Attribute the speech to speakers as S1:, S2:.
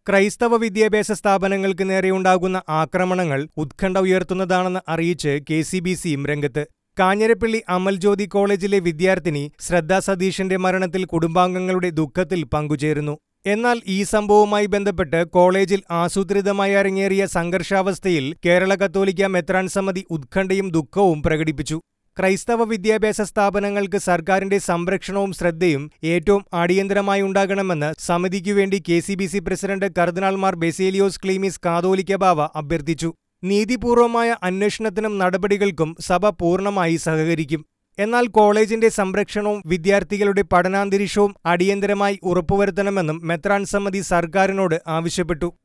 S1: ക്രൈസ്തവ വിദ്യാഭ്യാസ സ്ഥാപനങ്ങൾക്ക് നേരെയുണ്ടാകുന്ന ആക്രമണങ്ങൾ ഉത്കണ്ഠ ഉയർത്തുന്നതാണെന്ന് അറിയിച്ച് കെസിബിസിയും രംഗത്ത്. കാഞ്ഞിരപ്പള്ളി അമൽജ്യോതി കോളേജിലെ വിദ്യാർത്ഥിനി ശ്രദ്ധ സതീഷിന്റെ മരണത്തിൽ കുടുംബാംഗങ്ങളുടെ ദുഃഖത്തിൽ പങ്കുചേരുന്നു. എന്നാൽ ഈ സംഭവവുമായി ബന്ധപ്പെട്ട് കോളേജിൽ ആസൂത്രിതമായി അരങ്ങേറിയ സംഘർഷാവസ്ഥയിൽ കേരള കത്തോലിക്കാ മെത്രാൻ സമിതി ഉത്കണ്ഠയും ദുഃഖവും പ്രകടിപ്പിച്ചു. ക്രൈസ്തവ വിദ്യാഭ്യാസ സ്ഥാപനങ്ങൾക്ക് സർക്കാരിന്റെ സംരക്ഷണവും ശ്രദ്ധയും ഏറ്റവും അടിയന്തരമായി ഉണ്ടാകണമെന്ന് സമിതിക്കുവേണ്ടി KCBC president cardinal Mar Baselios Cleemis Catholicos Bava അഭ്യർത്ഥിച്ചു. നീതിപൂർവമായ അന്വേഷണത്തിനും നടപടികൾക്കും സഭ പൂർണ്ണമായി സഹകരിക്കും. എന്നാൽ കോളേജിന്റെ സംരക്ഷണവും വിദ്യാർത്ഥികളുടെ പഠനാന്തരീക്ഷവും അടിയന്തരമായി ഉറപ്പുവരുത്തണമെന്നും മെത്രാൻ സമിതി സർക്കാരിനോട് ആവശ്യപ്പെട്ടു.